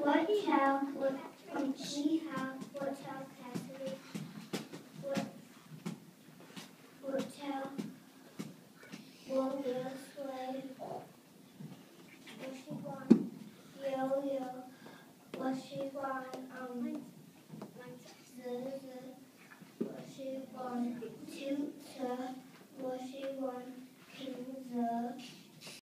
What tell? What she have? What tell Cassidy? What tell? Will slave? Was she born? Yo. Was she born? Was she born?